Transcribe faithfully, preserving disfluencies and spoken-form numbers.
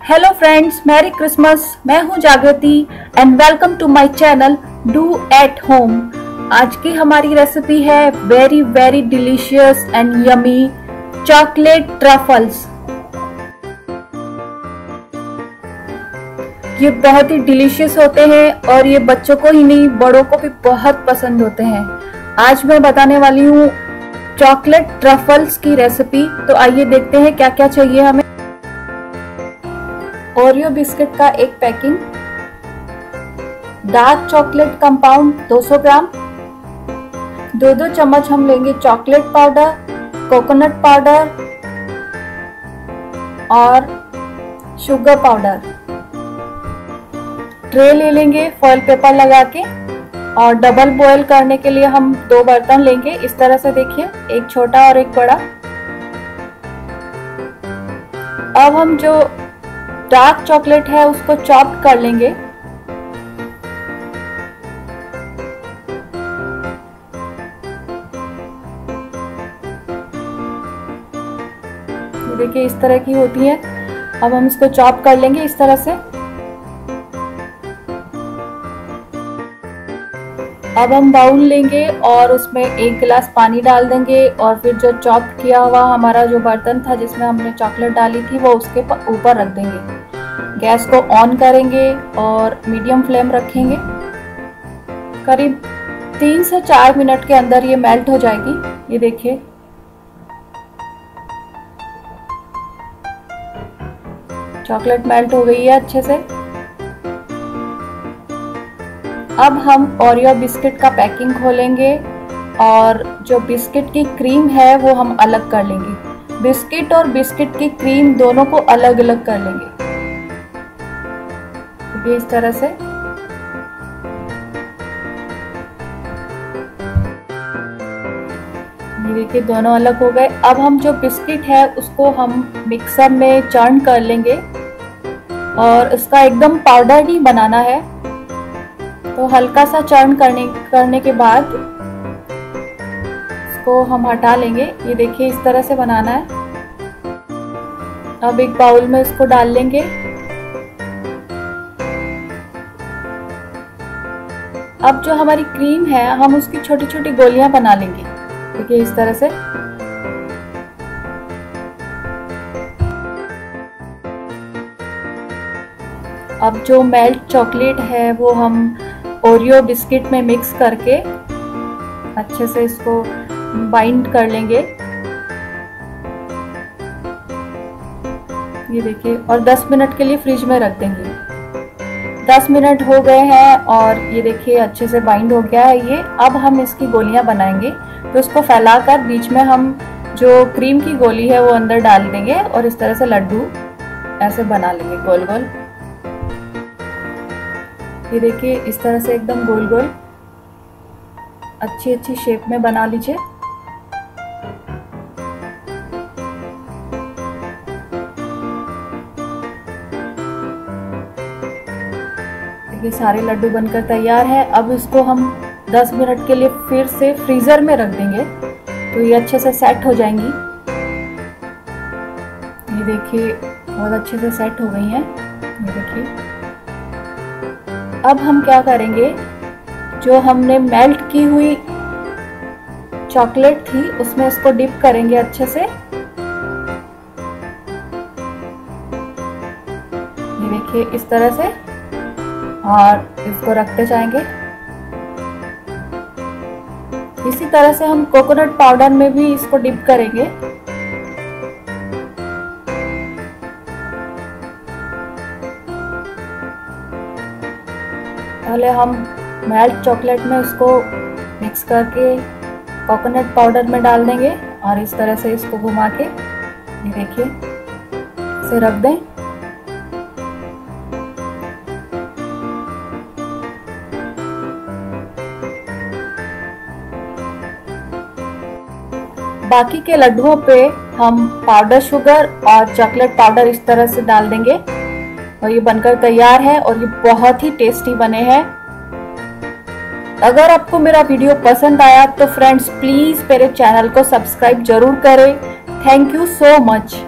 Hello friends, merry Christmas. मैं हूं Jagriti and welcome to my channel do at home. आज की हमारी रेसिपी है very very delicious and yummy chocolate truffles. ये बहुत ही डिलीशियस होते हैं और ये बच्चों को ही नहीं बड़ों को भी बहुत पसंद होते हैं। आज मैं बताने वाली हूँ चॉकलेट ट्रफल्स की रेसिपी। तो आइए देखते हैं क्या क्या चाहिए हमें। ओरियो बिस्किट का एक पैकिंग, डार्क चॉकलेट कंपाउंड दो सौ ग्राम, दो दो चम्मच हम लेंगे चॉकलेट पाउडर, कोकोनट पाउडर और शुगर पाउडर। ट्रे ले लेंगे फॉइल पेपर लगा के और डबल बॉईल करने के लिए हम दो बर्तन लेंगे। इस तरह से देखिए, एक छोटा और एक बड़ा। अब हम जो डार्क चॉकलेट है उसको चॉप कर लेंगे। देखिए इस तरह की होती है। अब हम इसको चॉप कर लेंगे इस तरह से। अब हम बाउल लेंगे और उसमें एक गिलास पानी डाल देंगे और फिर जो चॉप किया हुआ हमारा जो बर्तन था जिसमें हमने चॉकलेट डाली थी वो उसके ऊपर रख देंगे। गैस को ऑन करेंगे और मीडियम फ्लेम रखेंगे। करीब तीन से चार मिनट के अंदर ये मेल्ट हो जाएगी। ये देखिए चॉकलेट मेल्ट हो गई है अच्छे से। अब हम ओरियो बिस्किट का पैकिंग खोलेंगे और जो बिस्किट की क्रीम है वो हम अलग कर लेंगे। बिस्किट और बिस्किट की क्रीम दोनों को अलग अलग कर लेंगे। ये इस तरह से। ये देखिए दोनों अलग हो गए। अब हम जो बिस्किट है उसको हम मिक्सर में चर्न कर लेंगे और इसका एकदम पाउडर नहीं बनाना है। तो हल्का सा चर्न करने करने के बाद इसको हम हटा लेंगे। ये देखिए इस तरह से बनाना है। अब एक बाउल में इसको डाल लेंगे। अब जो हमारी क्रीम है हम उसकी छोटी छोटी गोलियां बना लेंगे। देखिए इस तरह से। अब जो मेल्ट चॉकलेट है वो हम ओरियो बिस्किट में मिक्स करके अच्छे से इसको बाइंड कर लेंगे। ये देखिए और दस मिनट के लिए फ्रिज में रख देंगे। दस मिनट हो गए हैं और ये देखिए अच्छे से बाइंड हो गया है ये। अब हम इसकी गोलियां बनाएंगे। तो इसको फैलाकर बीच में हम जो क्रीम की गोली है वो अंदर डाल देंगे और इस तरह से लड्डू ऐसे बना लेंगे गोल गोल। ये देखिए इस तरह से एकदम गोल गोल अच्छी अच्छी शेप में बना लीजिए। ये सारे लड्डू बनकर तैयार है। अब इसको हम दस मिनट के लिए फिर से फ्रीजर में रख देंगे तो ये अच्छे से सेट हो जाएंगी। ये देखिए बहुत अच्छे से सेट हो गई हैं। ये देखिए अब हम क्या करेंगे, जो हमने मेल्ट की हुई चॉकलेट थी उसमें इसको डिप करेंगे अच्छे से। ये देखिए इस तरह से और इसको रखते जाएंगे। इसी तरह से हम कोकोनट पाउडर में भी इसको डिप करेंगे। पहले हम मेल्ट चॉकलेट में इसको मिक्स करके कोकोनट पाउडर में डाल देंगे और इस तरह से इसको घुमा के ये देखिए इसे रख दें। बाकी के लड्डुओं पे हम पाउडर शुगर और चॉकलेट पाउडर इस तरह से डाल देंगे और ये बनकर तैयार है और ये बहुत ही टेस्टी बने हैं। अगर आपको मेरा वीडियो पसंद आया तो फ्रेंड्स प्लीज मेरे चैनल को सब्सक्राइब जरूर करें। Thank you so much.